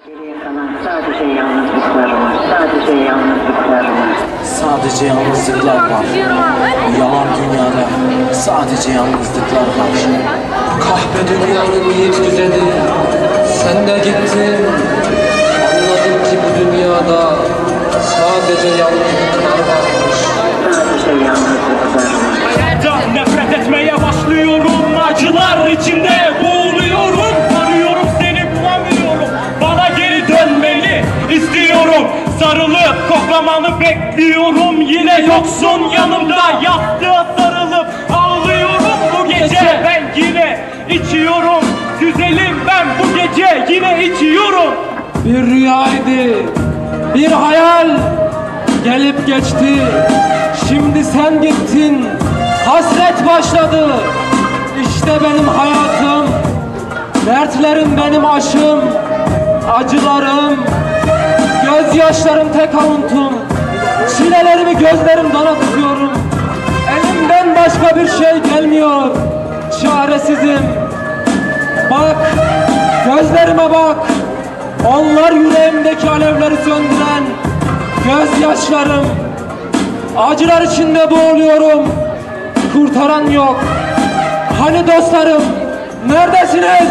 Geriye kalan sadece yalnızlıklarımız, sadece yalnızlıklarımız. Sadece yalnızlıklar var. Bu yalan dünyada sadece yalnızlıklar var. Kahpe dünyanın niyet güzeli, sen de gittin. Anladım ki bu dünyada sadece yalnızlıklar varmış. Sadece yalnızlıklarımız. Nefret etmeye başlıyorum, acılar içinde boğuluyorum. Arıyorum seni bulamıyorum, bana geri dönmeni istiyorum. Sarılıp koklamanı bekliyorum, yine yoksun yanımda. Yastığa sarılıp ağlıyorum bu gece. Ben yine içiyorum, güzelim ben bu gece yine içiyorum. Bir rüyaydı, bir hayal gelip geçti. Şimdi sen gittin, hasret başladı. İşte benim hayatım, dertlerim benim aşım, acılarım, gözyaşlarım tek avuntum. Çilelerimi gözlerimden akıtıyorum. Elimden başka bir şey gelmiyor, çaresizim. Bak, gözlerime bak. Onlar yüreğimdeki alevleri söndüren gözyaşlarım. Acılar içinde boğuluyorum. Kurtaran yok. Hani dostlarım, neredesiniz?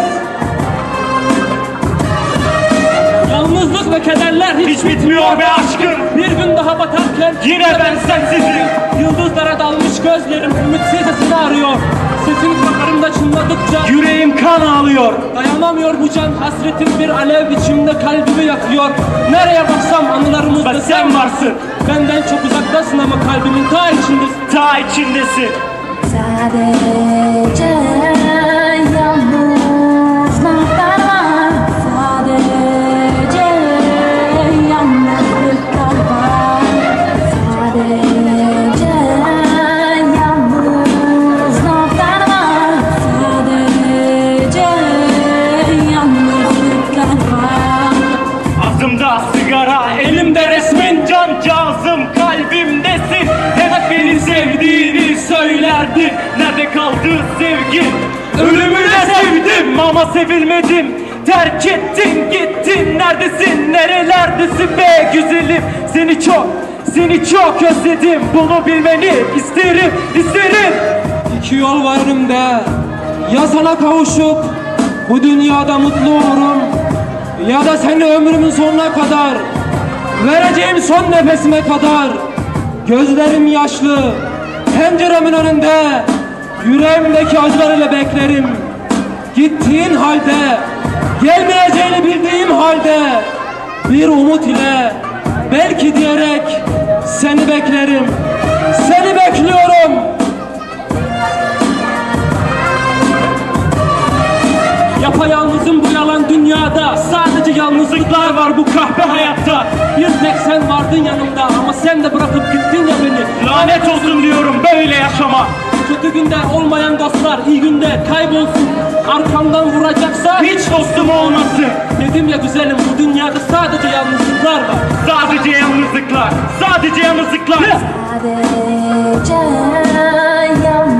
Yalnızlık ve kederler hiç bitmiyor be aşkım. Bir gün daha batarken yine ben sensizim. Yıldızlara dalmış gözlerim ümitsiz sesini arıyor. Sesin kulaklarımda çınladıkça yüreğim kan ağlıyor. Dayanamıyor bu can hasretin bir alev içimde kalbimi yakıyor. Nereye baksam anılarımızda sen varsın. Benden çok uzaktasın ama kalbimin ta içindesin. Ta içindesin. Sadece yalnızlıklar var. Sadece yalnızlıklar var. Sadece yalnızlıklar var. Sadece yalnızlıklar var. Ağzımda sigara, elimde resmin, cancağızım kalbimdesin. Hep beni sevdiğini söylerdin. Nerede kaldı sevgi? Ölümüne sevdim ama sevilmedim. Terk ettin gittin, neredesin nerelerdesin be güzelim? Seni çok özledim, bunu bilmeni isterim. İki yol var önümde. Ya sana kavuşup bu dünyada mutlu olurum, ya da seni ömrümün sonuna kadar, vereceğim son nefesime kadar. Gözlerim yaşlı, penceremin önünde, yüreğimdeki acılarıyla beklerim. Gittiğin halde, gelmeyeceğini bildiğim halde, bir umut ile belki diyerek seni beklerim. Seni bekliyorum. Yapayalnızım bu yalan dünyada. Sadece yalnızlıklar var bu kahpe hayatta. Bir tek sen vardın yanımda ama sen de bırakıp gittin ya beni. Lanet olsun diyorum böyle yaşama. Kötü günde olmayan dostlar iyi günde kaybolsun. Arkamdan vuracaksa hiç dostum olmasın. Dedim ya güzelim, bu dünyada sadece yalnızlıklar var. Sadece yalnızlıklar. Sadece yalnızlıklar. Sadece yalnızlıklar